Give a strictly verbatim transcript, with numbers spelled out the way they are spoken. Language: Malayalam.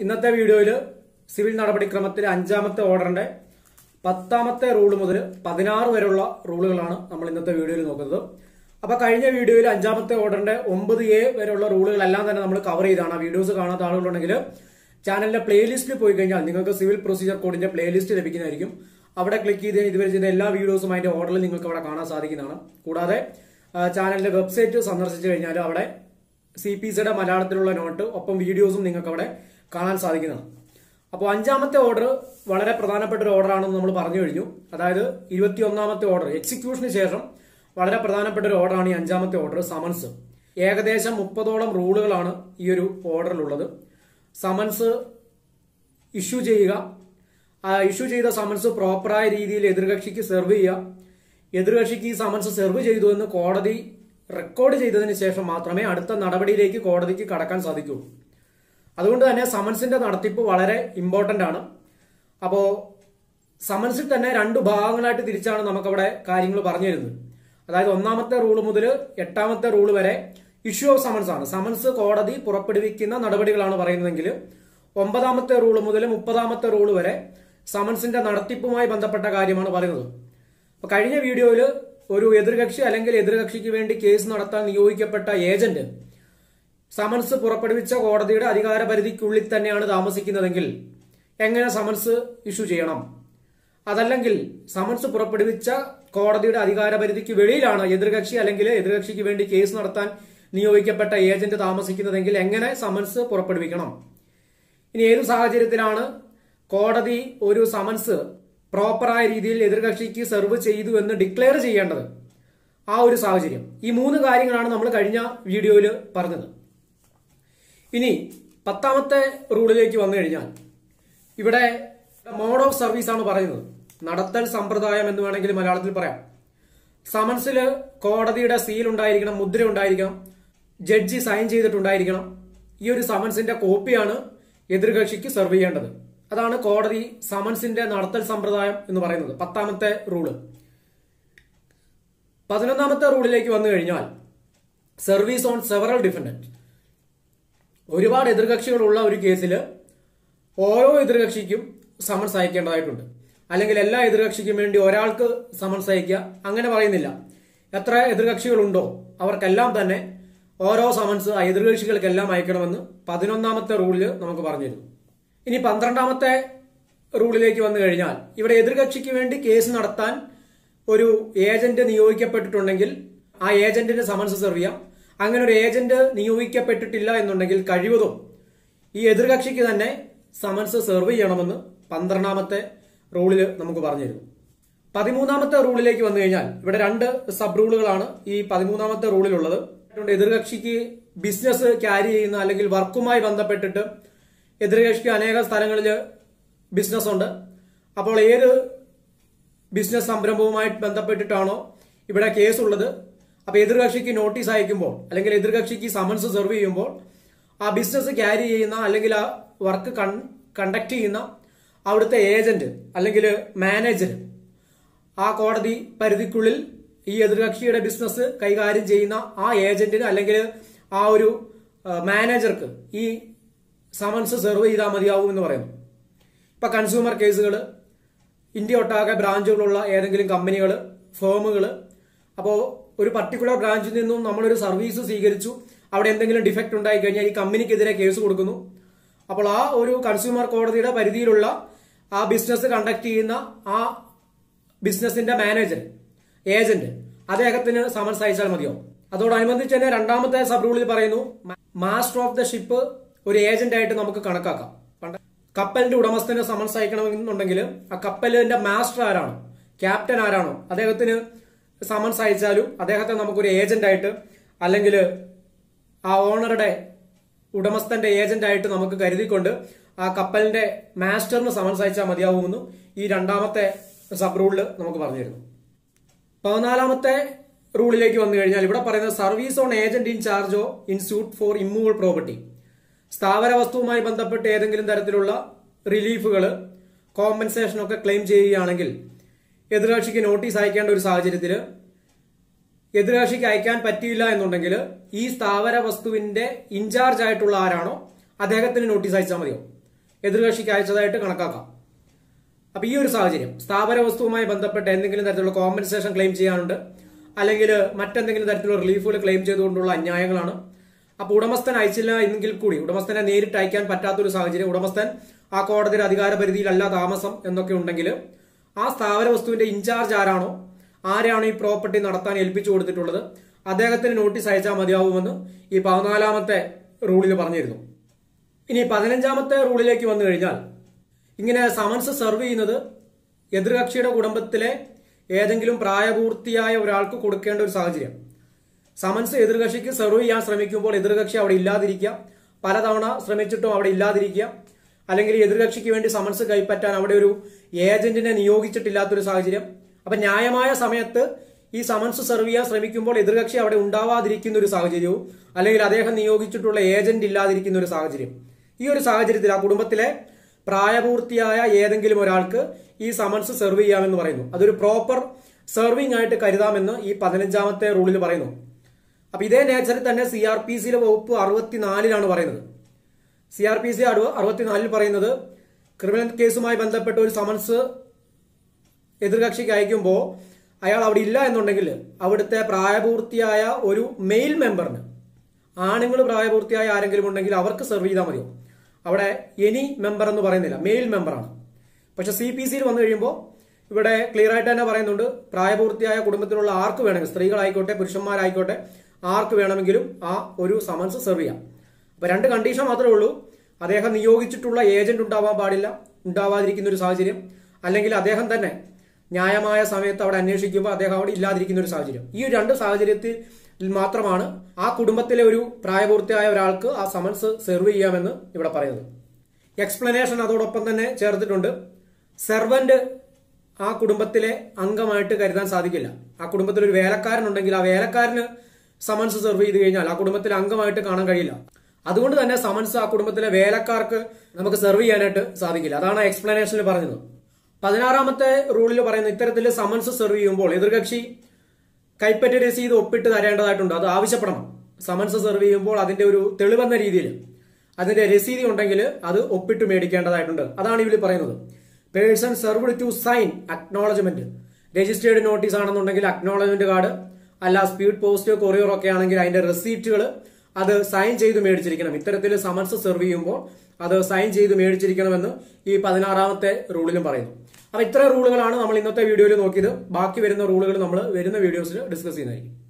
ഇന്നത്തെ വീഡിയോയിൽ സിവിൽ നടപടിക്രമത്തിലെ അഞ്ചാമത്തെ ഓർഡറിന്റെ പത്താമത്തെ റൂൾ മുതൽ പതിനാറ് വരെയുള്ള റൂളുകളാണ് നമ്മൾ ഇന്നത്തെ വീഡിയോയിൽ നോക്കുന്നത്. അപ്പൊ കഴിഞ്ഞ വീഡിയോയിൽ അഞ്ചാമത്തെ ഓർഡറിന്റെ ഒമ്പത് എ വരെയുള്ള റൂളുകളെല്ലാം തന്നെ നമ്മൾ കവർ ചെയ്താണ്. ആ വീഡിയോസ് കാണാത്ത ആളുകളുണ്ടെങ്കിൽ ചാനലിന്റെ പ്ലേലിസ്റ്റിൽ പോയി കഴിഞ്ഞാൽ നിങ്ങൾക്ക് സിവിൽ പ്രൊസീജിയർ കോഡിന്റെ പ്ലേലിസ്റ്റ് ലഭിക്കുന്നതായിരിക്കും. അവിടെ ക്ലിക്ക് ചെയ്ത് ഇതുവരെ ചെയ്ത എല്ലാ വീഡിയോസും അതിന്റെ ഓർഡറിൽ നിങ്ങൾക്ക് അവിടെ കാണാൻ സാധിക്കുന്നതാണ്. കൂടാതെ ചാനലിന്റെ വെബ്സൈറ്റ് സന്ദർശിച്ചു കഴിഞ്ഞാൽ അവിടെ സി പി സിയുടെ മലയാളത്തിലുള്ള നോട്ട് ഒപ്പം വീഡിയോസും നിങ്ങൾക്ക് അവിടെ കാണാൻ സാധിക്കുന്നതാണ്. അപ്പോൾ അഞ്ചാമത്തെ ഓർഡർ വളരെ പ്രധാനപ്പെട്ട ഒരു ഓർഡർ ആണെന്ന് നമ്മൾ പറഞ്ഞു കഴിഞ്ഞു. അതായത് ഇരുപത്തി ഒന്നാമത്തെ ഓർഡർ എക്സിക്യൂഷന് ശേഷം വളരെ പ്രധാനപ്പെട്ട ഒരു ഓർഡറാണ് ഈ അഞ്ചാമത്തെ ഓർഡർ, സമൻസ്. ഏകദേശം മുപ്പതോളം റൂളുകളാണ് ഈ ഒരു ഓർഡറിലുള്ളത്. സമൻസ് ഇഷ്യൂ ചെയ്യുക, ഇഷ്യൂ ചെയ്ത സമൻസ് പ്രോപ്പറായ രീതിയിൽ എതിർകക്ഷിക്ക് സെർവ് ചെയ്യുക, എതിർകക്ഷിക്ക് ഈ സമൻസ് സെർവ് ചെയ്തു എന്ന് കോടതി റെക്കോർഡ് ചെയ്തതിന് ശേഷം മാത്രമേ അടുത്ത നടപടിയിലേക്ക് കോടതിക്ക് കടക്കാൻ സാധിക്കുകയുള്ളൂ. അതുകൊണ്ട് തന്നെ സമൻസിന്റെ നടത്തിപ്പ് വളരെ ഇമ്പോർട്ടന്റ് ആണ്. അപ്പോ സമൻസിൽ തന്നെ രണ്ട് ഭാഗങ്ങളായിട്ട് തിരിച്ചാണ് നമുക്കവിടെ കാര്യങ്ങൾ പറഞ്ഞു തരുന്നത്. അതായത് ഒന്നാമത്തെ റൂള് മുതൽ എട്ടാമത്തെ റൂള് വരെ ഇഷ്യൂ ഓഫ് സമൻസ് ആണ്. സമൻസ് കോടതി പുറപ്പെടുവിക്കുന്ന നടപടികളാണ് പറയുന്നതെങ്കിൽ ഒമ്പതാമത്തെ റൂള് മുതൽ മുപ്പതാമത്തെ റൂള് വരെ സമൻസിന്റെ നടത്തിപ്പുമായി ബന്ധപ്പെട്ട കാര്യമാണ് പറയുന്നത്. അപ്പൊ കഴിഞ്ഞ വീഡിയോയിൽ ഒരു എതിർകക്ഷി അല്ലെങ്കിൽ എതിർകക്ഷിക്ക് വേണ്ടി കേസ് നടത്താൻ നിയോഗിക്കപ്പെട്ട ഏജന്റ് സമൻസ് പുറപ്പെടുവിച്ച കോടതിയുടെ അധികാര പരിധിക്കുള്ളിൽ തന്നെയാണ് താമസിക്കുന്നതെങ്കിൽ എങ്ങനെ സമൻസ് ഇഷ്യൂ ചെയ്യണം, അതല്ലെങ്കിൽ സമൻസ് പുറപ്പെടുവിച്ച കോടതിയുടെ അധികാര പരിധിക്ക് വെളിയിലാണ് എതിർകക്ഷി അല്ലെങ്കിൽ എതിർകക്ഷിക്ക് വേണ്ടി കേസ് നടത്താൻ നിയോഗിക്കപ്പെട്ട ഏജന്റ് താമസിക്കുന്നതെങ്കിൽ എങ്ങനെ സമൻസ് പുറപ്പെടുവിക്കണം, ഇനി ഏതു സാഹചര്യത്തിലാണ് കോടതി ഒരു സമൻസ് പ്രോപ്പറായ രീതിയിൽ എതിർകക്ഷിക്ക് സെർവ് ചെയ്തു എന്ന് ഡിക്ലെയർ ചെയ്യേണ്ടത്, ആ ഒരു സാഹചര്യം. ഈ മൂന്ന് കാര്യങ്ങളാണ് നമ്മൾ കഴിഞ്ഞ വീഡിയോയിൽ പറഞ്ഞത്. ഇനി പത്താമത്തെ റൂളിലേക്ക് വന്നു കഴിഞ്ഞാൽ ഇവിടെ മോഡ് ഓഫ് സർവീസ് ആണ് പറയുന്നത്. നടത്തൽ സമ്പ്രദായം എന്ന് വേണമെങ്കിൽ മലയാളത്തിൽ പറയാം. സമൻസിൽ കോടതിയുടെ സീൽ ഉണ്ടായിരിക്കണം, മുദ്ര ഉണ്ടായിരിക്കണം, ജഡ്ജി സൈൻ ചെയ്തിട്ടുണ്ടായിരിക്കണം. ഈ ഒരു സമൻസിന്റെ കോപ്പിയാണ് എതിർകക്ഷിക്ക് സെർവ് ചെയ്യേണ്ടത്. അതാണ് കോടതി സമൻസിന്റെ നടത്തൽ സമ്പ്രദായം എന്ന് പറയുന്നത്, പത്താമത്തെ റൂള്. പതിനൊന്നാമത്തെ റൂളിലേക്ക് വന്നു കഴിഞ്ഞാൽ സർവീസ് ഓൺ സെവറൽ ഡിഫൻഡന്റ്. ഒരുപാട് എതിർകക്ഷികളുള്ള ഒരു കേസിൽ ഓരോ എതിർകക്ഷിക്കും സമൻസ് അയക്കേണ്ടതായിട്ടുണ്ട്. അല്ലെങ്കിൽ എല്ലാ എതിർകക്ഷിക്കും വേണ്ടി ഒരാൾക്ക് സമൻസ് അയക്കുക, അങ്ങനെ പറയുന്നില്ല. എത്ര എതിർകക്ഷികളുണ്ടോ അവർക്കെല്ലാം തന്നെ ഓരോ സമൻസ് ആ എതിർകക്ഷികൾക്കെല്ലാം അയക്കണമെന്ന് പതിനൊന്നാമത്തെ റൂളിൽ നമുക്ക് പറഞ്ഞിരുന്നു. ഇനി പന്ത്രണ്ടാമത്തെ റൂളിലേക്ക് വന്നു കഴിഞ്ഞാൽ ഇവിടെ എതിർകക്ഷിക്ക് വേണ്ടി കേസ് നടത്താൻ ഒരു ഏജന്റ് നിയോഗിക്കപ്പെട്ടിട്ടുണ്ടെങ്കിൽ ആ ഏജന്റിന് സമൻസ് സെർവ് ചെയ്യാം. അങ്ങനെ ഒരു ഏജന്റ് നിയോഗിക്കപ്പെട്ടിട്ടില്ല എന്നുണ്ടെങ്കിൽ കഴിവതും ഈ എതിർകക്ഷിക്ക് തന്നെ സമൻസ് സെർവ് ചെയ്യണമെന്ന് പന്ത്രണ്ടാമത്തെ റൂളിൽ നമുക്ക് പറഞ്ഞിരുന്നു. പതിമൂന്നാമത്തെ റൂളിലേക്ക് വന്നു കഴിഞ്ഞാൽ ഇവിടെ രണ്ട് സബ് റൂളുകളാണ് ഈ പതിമൂന്നാമത്തെ റൂളിലുള്ളത്. എതിർകക്ഷിക്ക് ബിസിനസ് ക്യാരി ചെയ്യുന്ന അല്ലെങ്കിൽ വർക്കുമായി ബന്ധപ്പെട്ടിട്ട് എതിർകക്ഷിക്ക് അനേക സ്ഥലങ്ങളിൽ ബിസിനസ് ഉണ്ട്. അപ്പോൾ ഏത് ബിസിനസ് സംരംഭവുമായി ബന്ധപ്പെട്ടിട്ടാണോ ഇവിടെ കേസ് ഉള്ളത്, അപ്പൊ എതിർകക്ഷിക്ക് നോട്ടീസ് അയക്കുമ്പോൾ അല്ലെങ്കിൽ എതിർകക്ഷിക്ക് സമൻസ് സെർവ് ചെയ്യുമ്പോൾ ആ ബിസിനസ് ക്യാരി ചെയ്യുന്ന അല്ലെങ്കിൽ ആ വർക്ക് കണ്ടക്ട് ചെയ്യുന്ന അവിടുത്തെ ഏജന്റ് അല്ലെങ്കിൽ മാനേജർ ആ കോടതി പരിധിക്കുള്ളിൽ ഈ എതിർകക്ഷിയുടെ ബിസിനസ് കൈകാര്യം ചെയ്യുന്ന ആ ഏജന്റിന് അല്ലെങ്കിൽ ആ ഒരു മാനേജർക്ക് ഈ സമൻസ് സെർവ് ചെയ്താൽ മതിയാവും എന്ന് പറയുന്നു. ഇപ്പൊ കൺസ്യൂമർ കേസുകൾ, ഇന്ത്യ ഒട്ടാകെ ബ്രാഞ്ചുകളുള്ള ഏതെങ്കിലും കമ്പനികൾ, ഫേമുകൾ, അപ്പോൾ ഒരു പർട്ടിക്കുലർ ബ്രാഞ്ചിൽ നിന്നും നമ്മളൊരു സർവീസ് സ്വീകരിച്ചു, അവിടെ എന്തെങ്കിലും ഡിഫക്റ്റ് ഉണ്ടായി കഴിഞ്ഞാൽ ഈ കമ്പനിക്കെതിരെ കേസ് കൊടുക്കുന്നു. അപ്പോൾ ആ ഒരു കൺസ്യൂമർ കോടതിയുടെ പരിധിയിലുള്ള ആ ബിസിനസ് കണ്ടക്ട് ചെയ്യുന്ന ആ ബിസിനസിന്റെ മാനേജർ, ഏജന്റ്, അദ്ദേഹത്തിന് സമൻസ് അയച്ചാൽ മതിയോ. അതോടനുബന്ധിച്ച് തന്നെ രണ്ടാമത്തെ സബ് റൂളിൽ പറയുന്നു മാസ്റ്റർ ഓഫ് ദ ഷിപ്പ് ഒരു ഏജന്റ് ആയിട്ട് നമുക്ക് കണക്കാക്കാം. കപ്പലിന്റെ ഉടമസ്ഥന് സമൻസ് അയക്കണമെന്നുണ്ടെങ്കിൽ ആ കപ്പലിന്റെ മാസ്റ്റർ ആരാണോ, ക്യാപ്റ്റൻ ആരാണോ, അദ്ദേഹത്തിന് സമൻസ് അയച്ചാലും അദ്ദേഹത്തെ നമുക്കൊരു ഏജന്റ് ആയിട്ട് അല്ലെങ്കിൽ ആ ഓണറുടെ ഉടമസ്ഥന്റെ ഏജന്റ് ആയിട്ട് നമുക്ക് കരുതിക്കൊണ്ട് ആ കപ്പലിന്റെ മാസ്റ്ററിന് സമൻസ് അയച്ചാൽ മതിയാവുമെന്ന് ഈ രണ്ടാമത്തെ സബ് റൂളിൽ നമുക്ക് പറഞ്ഞിരുന്നു. പതിനാലാമത്തെ റൂളിലേക്ക് വന്നു കഴിഞ്ഞാൽ ഇവിടെ പറയുന്നത് സർവീസ് ഓൺ ഏജന്റ് ഇൻ ചാർജോ in suit for immovable property. സ്ഥാവര വസ്തുവുമായി ബന്ധപ്പെട്ട് ഏതെങ്കിലും തരത്തിലുള്ള റിലീഫുകൾ, കോമ്പൻസേഷനൊക്കെ ക്ലെയിം ചെയ്യുകയാണെങ്കിൽ എതിർകക്ഷിക്ക് നോട്ടീസ് അയക്കേണ്ട ഒരു സാഹചര്യത്തിൽ എതിർകക്ഷിക്ക് അയക്കാൻ പറ്റിയില്ല എന്നുണ്ടെങ്കിൽ ഈ സ്ഥാവര വസ്തുവിന്റെ ഇൻചാർജ് ആയിട്ടുള്ള ആരാണോ അദ്ദേഹത്തിന് നോട്ടീസ് അയച്ചാൽ മതിയോ. എതിർകക്ഷിക്ക് അയച്ചതായിട്ട് കണക്കാക്കാം. അപ്പൊ ഈ ഒരു സാഹചര്യം സ്ഥാപന വസ്തുവുമായി ബന്ധപ്പെട്ട് എന്തെങ്കിലും തരത്തിലുള്ള കോമ്പൻസേഷൻ ക്ലെയിം ചെയ്യാനുണ്ട്, അല്ലെങ്കിൽ മറ്റെന്തെങ്കിലും തരത്തിലുള്ള റിലീഫുകൾ ക്ലെയിം ചെയ്തുകൊണ്ടുള്ള അന്യായങ്ങളാണ്. അപ്പൊ ഉടമസ്ഥൻ അയച്ചില്ല എങ്കിൽ കൂടി ഉടമസ്ഥനെ നേരിട്ട് അയക്കാൻ പറ്റാത്തൊരു സാഹചര്യം, ഉടമസ്ഥൻ ആ കോടതിയുടെ അധികാര പരിധിയിലല്ല താമസം എന്നൊക്കെ ഉണ്ടെങ്കിൽ ആ സ്ഥാപന വസ്തുവിന്റെ ഇൻചാർജ് ആരാണോ, ആരെയാണോ ഈ പ്രോപ്പർട്ടി നടത്താൻ ഏൽപ്പിച്ചു കൊടുത്തിട്ടുള്ളത്, അദ്ദേഹത്തിന് നോട്ടീസ് അയച്ചാൽ മതിയാവുമെന്ന് ഈ പതിനാലാമത്തെ റൂളിൽ പറഞ്ഞിരുന്നു. ഇനി പതിനഞ്ചാമത്തെ റൂളിലേക്ക് വന്നു കഴിഞ്ഞാൽ ഇങ്ങനെ സമൻസ് സെർവ് ചെയ്യുന്നത് എതിർകക്ഷിയുടെ കുടുംബത്തിലെ ഏതെങ്കിലും പ്രായപൂർത്തിയായ ഒരാൾക്ക് കൊടുക്കേണ്ട ഒരു സാഹചര്യം. സമൻസ് എതിർകക്ഷിക്ക് സെർവ് ചെയ്യാൻ ശ്രമിക്കുമ്പോൾ എതിർകക്ഷി അവിടെ ഇല്ലാതിരിക്കുക, പലതവണ ശ്രമിച്ചിട്ടും അവിടെ ഇല്ലാതിരിക്കുക, അല്ലെങ്കിൽ എതിർകക്ഷിക്ക് വേണ്ടി സമൻസ് കൈപ്പറ്റാൻ അവിടെ ഒരു ഏജന്റിനെ നിയോഗിച്ചിട്ടില്ലാത്തൊരു സാഹചര്യം. അപ്പൊ ന്യായമായ സമയത്ത് ഈ സമൻസ് സെർവ് ചെയ്യാൻ ശ്രമിക്കുമ്പോൾ എതിർകക്ഷി അവിടെ ഉണ്ടാവാതിരിക്കുന്ന ഒരു സാഹചര്യവും, അല്ലെങ്കിൽ അദ്ദേഹം നിയോഗിച്ചിട്ടുള്ള ഏജന്റ് ഇല്ലാതിരിക്കുന്ന ഒരു സാഹചര്യം. ഈ ഒരു സാഹചര്യത്തിൽ ആ കുടുംബത്തിലെ പ്രായപൂർത്തിയായ ഏതെങ്കിലും ഒരാൾക്ക് ഈ സമൻസ് സെർവ് ചെയ്യാമെന്ന് പറയുന്നു. അതൊരു പ്രോപ്പർ സെർവിംഗ് ആയിട്ട് കരുതാമെന്ന് ഈ പതിനഞ്ചാമത്തെ റൂളിൽ പറയുന്നു. അപ്പൊ ഇതേ നേച്ചറിൽ തന്നെ സി ആർ പി സിയിലെ വകുപ്പ് അറുപത്തിനാലിലാണ് പറയുന്നത്. സി ആർ പി സി അറുപത്തിനാലിൽ പറയുന്നത് ക്രിമിനൽ കേസുമായി ബന്ധപ്പെട്ട ഒരു സമൻസ് എതിർകക്ഷിക്ക് അയക്കുമ്പോൾ അയാൾ അവിടെ ഇല്ല എന്നുണ്ടെങ്കിൽ അവിടുത്തെ പ്രായപൂർത്തിയായ ഒരു മെയിൽ മെമ്പറിന്, ആണുങ്ങൾ പ്രായപൂർത്തിയായ ആരെങ്കിലും ഉണ്ടെങ്കിൽ അവർക്ക് സെർവ് ചെയ്താൽ മതിയോ? അവിടെ എനി മെമ്പർ എന്ന് പറയുന്നില്ല, മെയിൽ മെമ്പറാണ്. പക്ഷെ സി പി സിയിൽ വന്നു കഴിയുമ്പോൾ ഇവിടെ ക്ലിയർ ആയിട്ട് തന്നെ പറയുന്നുണ്ട്, പ്രായപൂർത്തിയായ കുടുംബത്തിലുള്ള ആർക്ക് വേണമെങ്കിൽ, സ്ത്രീകളായിക്കോട്ടെ പുരുഷന്മാരായിക്കോട്ടെ ആർക്ക് വേണമെങ്കിലും ആ ഒരു സമൻസ് സെർവ് ചെയ്യാം. അപ്പൊ രണ്ട് കണ്ടീഷൻ മാത്രമേ ഉള്ളൂ. അദ്ദേഹം നിയോഗിച്ചിട്ടുള്ള ഏജന്റ് ഉണ്ടാവാൻ പാടില്ല, ഉണ്ടാവാതിരിക്കുന്ന ഒരു സാഹചര്യം, അല്ലെങ്കിൽ അദ്ദേഹം തന്നെ ന്യായമായ സമയത്ത് അവിടെ അന്വേഷിക്കുമ്പോൾ അദ്ദേഹം അവിടെ ഇല്ലാതിരിക്കുന്ന ഒരു സാഹചര്യം. ഈ രണ്ട് സാഹചര്യത്തിൽ മാത്രമാണ് ആ കുടുംബത്തിലെ ഒരു പ്രായപൂർത്തിയായ ഒരാൾക്ക് ആ സമൻസ് സെർവ് ചെയ്യാമെന്ന് ഇവിടെ പറയുന്നത്. എക്സ്പ്ലനേഷൻ അതോടൊപ്പം തന്നെ ചേർത്തിട്ടുണ്ട്. സെർവന്റ് ആ കുടുംബത്തിലെ അംഗമായിട്ട് കരുതാൻ സാധിക്കില്ല. ആ കുടുംബത്തിൽ ഒരു വേലക്കാരനുണ്ടെങ്കിൽ ആ വേലക്കാരന് സമൻസ് സെർവ് ചെയ്ത് കഴിഞ്ഞാൽ ആ കുടുംബത്തിലെ അംഗമായിട്ട് കാണാൻ കഴിയില്ല. അതുകൊണ്ട് തന്നെ സമൻസ് ആ കുടുംബത്തിലെ വേലക്കാർക്ക് നമുക്ക് സെർവ് ചെയ്യാനായിട്ട് സാധിക്കില്ല. അതാണ് എക്സ്പ്ലനേഷനിൽ പറഞ്ഞത്. പതിനാറാമത്തെ റൂളിൽ പറയുന്ന ഇത്തരത്തിൽ സമൻസ് സെർവ് ചെയ്യുമ്പോൾ എതിർകക്ഷി കൈപ്പറ്റ രസീത് ഒപ്പിട്ട് തരേണ്ടതായിട്ടുണ്ട്. അത് ആവശ്യപ്പെടണം. സമൻസ് സെർവ് ചെയ്യുമ്പോൾ അതിന്റെ ഒരു തെളിവെന്ന രീതിയിൽ അതിന്റെ രസീതി ഉണ്ടെങ്കിൽ അത് ഒപ്പിട്ട് മേടിക്കേണ്ടതായിട്ടുണ്ട്. അതാണ് ഇതിൽ പറയുന്നത്. Person served to sign acknowledgement. Registered notice ആണെന്നുണ്ടെങ്കിൽ അക്നോളജ്മെന്റ് കാർഡ്, അല്ല സ്പീഡ് പോസ്റ്റ് കൊറിയർ ഒക്കെ ആണെങ്കിൽ അതിന്റെ റെസീറ്റുകൾ അത് സൈൻ ചെയ്ത് മേടിച്ചിരിക്കണം. ഇത്തരത്തിൽ സമൻസ് സെർവ് ചെയ്യുമ്പോൾ അത് സൈൻ ചെയ്ത് മേടിച്ചിരിക്കണമെന്ന് ഈ പതിനാറാമത്തെ റൂളിലും പറയുന്നു. അപ്പൊ ഇത്ര റൂളുകളാണ് നമ്മൾ ഇന്നത്തെ വീഡിയോയിൽ നോക്കിയത്. ബാക്കി വരുന്ന റൂളുകൾ നമ്മൾ വരുന്ന വീഡിയോസിൽ ഡിസ്കസ് ചെയ്യുന്നതായിരിക്കും.